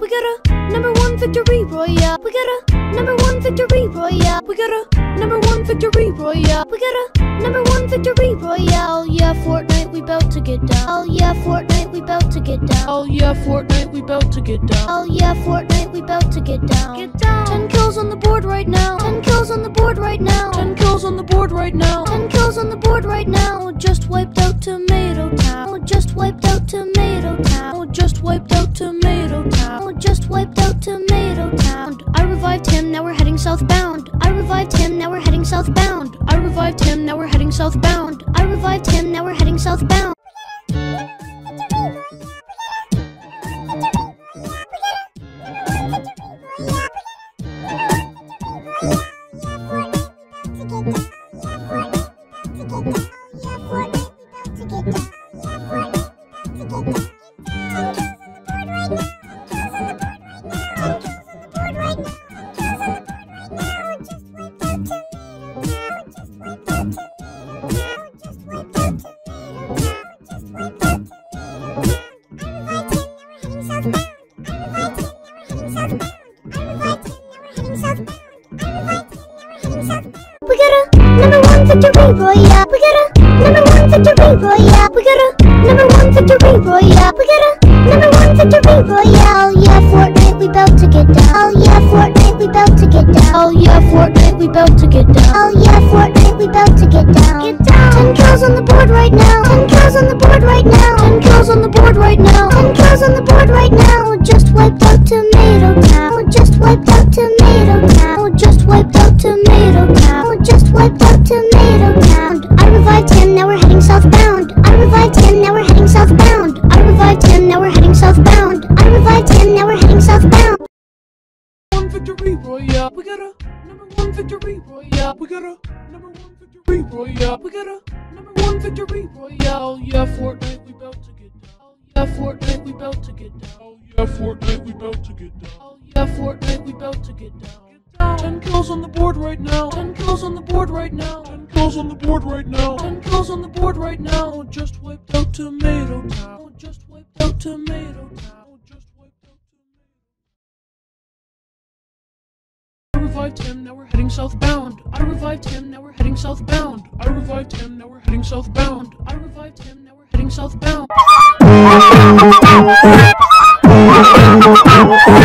We got a #1 victory royale. We got a #1 victory royale. We got a #1 victory royale. We got a #1 victory royale. Yeah, Fortnite, we bout to get down. Oh yeah, Fortnite, we bout to get down. Oh yeah, Fortnite, we bout to get down. Oh yeah, Fortnite, we bout to get down. Get down. 10 kills on the board right now. 10 kills on the board right now. 10 kills on the board right now. 10 kills on the board right now. Just wiped out Tomato Town. Just wiped out Tomato Town. Just wiped out Tomato Town. Just wiped out Tomato Town. I revived him, now we're heading southbound. I revived him, now we're heading southbound. I revived him, now we're heading southbound. I revived him, now we're heading southbound. We got a #1 victory royale. We got a #1 victory royale. We got a #1 victory royale. We got a #1 victory royale. Yeah, Fortnite, we bout to get down. Oh yeah, Fortnite, we bout to get down. Oh yeah, Fortnite, we bout to get down. Oh yeah, Fortnite, we bout to get down. Get down. 10 kills on the board right now. 10 kills on the board right now. 10 kills on the board right now. 10 kills on the board right now. Just wiped out Tomato Town. Just wiped out Tomato Town. Just wiped out Tomato Town. Just wiped out Tomato Town. I revived him, now we're heading southbound. I revived him, now we're heading southbound. I revived him, now we're heading southbound. I revived him, now we're heading southbound. #1 victory royale. We got a #1 victory royale. We got a #1 victory royale. We got a #1 victory royale. Yeah, Fortnite, we bout to get down. Oh yeah, Fortnite, we bout to get down. Oh yeah, Fortnite, we bout to get down. Oh yeah, Fortnite, we bout to get down. 10 kills on the board right now. 10 kills on the board right now. 10 kills on the board right now. 10 kills on the board right now. Just wiped out Tomato Town. Just wiped out Tomato Town. Just wiped out Tomato Town. I revived him, now we're heading southbound. I revived him, now we're heading southbound. I revived him, now we're heading southbound. I revived him, now we're heading southbound.